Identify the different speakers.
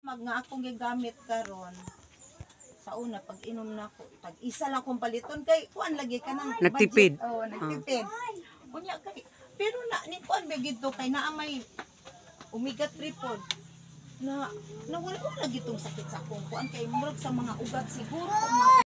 Speaker 1: Mag nga akong gigamit karon sa una pag inom na ko tag isa lang kong paliton kay kuan lagi ka nang
Speaker 2: Nagtipid.
Speaker 1: budget. Oh, nagtipid. Unya kay pero na ni kuan bigid to kay naa may omega 3 pod na nawala ko lagi tong sakit sa akong kuan kay murag sa mga ugat siguro